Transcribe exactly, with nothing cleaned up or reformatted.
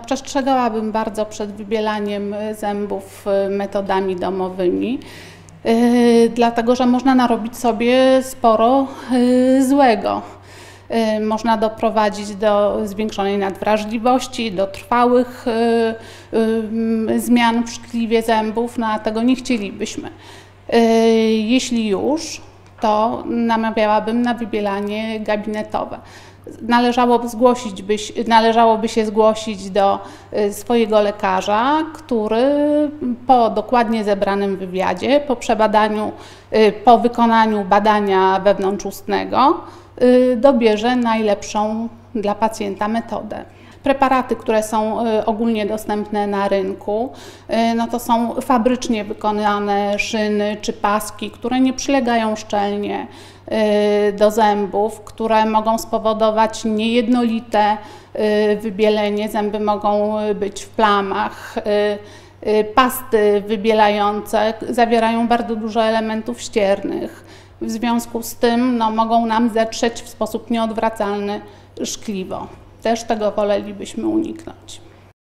Przestrzegałabym bardzo przed wybielaniem zębów metodami domowymi, dlatego że można narobić sobie sporo złego. Można doprowadzić do zwiększonej nadwrażliwości, do trwałych zmian w szkliwie zębów, no a tego nie chcielibyśmy. Jeśli już, to namawiałabym na wybielanie gabinetowe. Należałoby, zgłosić byś, należałoby się zgłosić do swojego lekarza, który po dokładnie zebranym wywiadzie, po przebadaniu, po wykonaniu badania wewnątrzustnego dobierze najlepszą dla pacjenta metodę. Preparaty, które są ogólnie dostępne na rynku, no to są fabrycznie wykonane szyny czy paski, które nie przylegają szczelnie do zębów, które mogą spowodować niejednolite wybielenie. Zęby mogą być w plamach. Pasty wybielające zawierają bardzo dużo elementów ściernych. W związku z tym no, mogą nam zetrzeć w sposób nieodwracalny szkliwo. Też tego wolelibyśmy uniknąć.